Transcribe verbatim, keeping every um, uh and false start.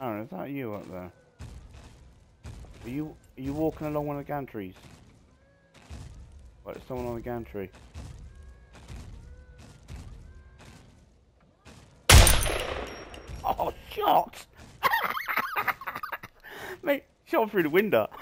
Aaron, is that you up there? Are you are you walking along one of the gantries? What, is someone on the gantry? Oh, shot! Mate, shot through the window.